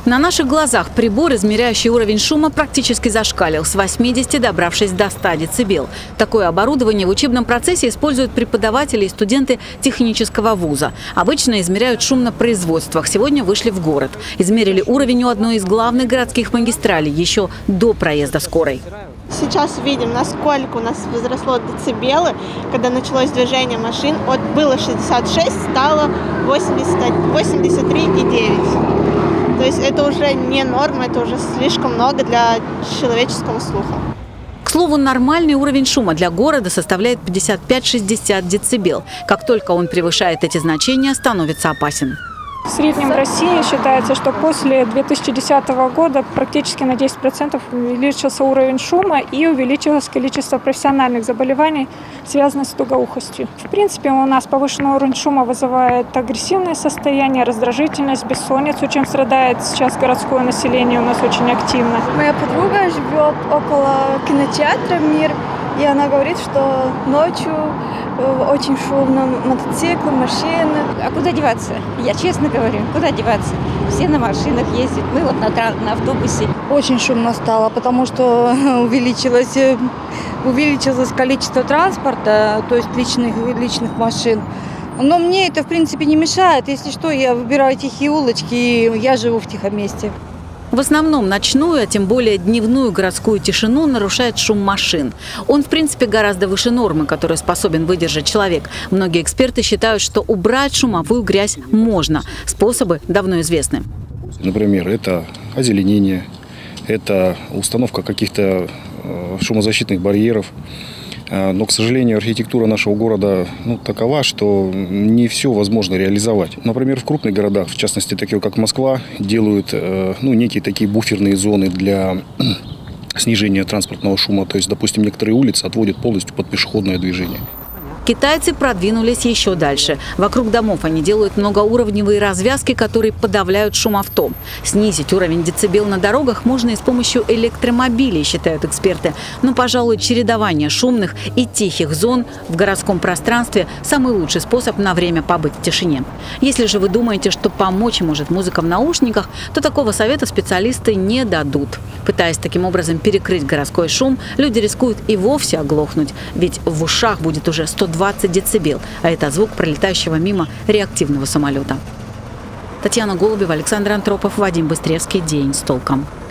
На наших глазах прибор, измеряющий уровень шума, практически зашкалил, с 80 добравшись до 100 дБ. Такое оборудование в учебном процессе используют преподаватели и студенты технического вуза. Обычно измеряют шум на производствах. Сегодня вышли в город. Измерили уровень у одной из главных городских магистралей еще до проезда скорой. Сейчас видим, насколько у нас возросло децибелы, когда началось движение машин. Вот было 66, стало 83,9. То есть это уже не норма, это уже слишком много для человеческого слуха. К слову, нормальный уровень шума для города составляет 55-60 дБ. Как только он превышает эти значения, становится опасен. В среднем в России считается, что после 2010 года практически на 10% увеличился уровень шума и увеличилось количество профессиональных заболеваний, связанных с тугоухостью. В принципе, у нас повышенный уровень шума вызывает агрессивное состояние, раздражительность, бессонницу, чем страдает сейчас городское население у нас очень активно. Моя подруга живет около кинотеатра «Мир», и она говорит, что ночью очень шумно, мотоциклы, машины. А куда деваться? Я честно говорю, куда деваться? Все на машинах ездят, мы вот на автобусе. Очень шумно стало, потому что увеличилось количество транспорта, то есть личных машин. Но мне это, в принципе, не мешает. Если что, я выбираю тихие улочки, и я живу в тихом месте. В основном ночную, а тем более дневную городскую тишину нарушает шум машин. Он, в принципе, гораздо выше нормы, которую способен выдержать человек. Многие эксперты считают, что убрать шумовую грязь можно. Способы давно известны. Например, это озеленение, это установка каких-то шумозащитных барьеров. Но, к сожалению, архитектура нашего города такова, что не все возможно реализовать. Например, в крупных городах, в частности, такие как Москва, делают некие такие буферные зоны для снижения транспортного шума. То есть, допустим, некоторые улицы отводят полностью под пешеходное движение. Китайцы продвинулись еще дальше. Вокруг домов они делают многоуровневые развязки, которые подавляют шум авто. Снизить уровень децибел на дорогах можно и с помощью электромобилей, считают эксперты. Но, пожалуй, чередование шумных и тихих зон в городском пространстве – самый лучший способ на время побыть в тишине. Если же вы думаете, что помочь может музыка в наушниках, то такого совета специалисты не дадут. Пытаясь таким образом перекрыть городской шум, люди рискуют и вовсе оглохнуть, ведь в ушах будет уже 120 дБ, а это звук пролетающего мимо реактивного самолета. Татьяна Голубева, Александр Антропов, Вадим Быстревский. День с толком.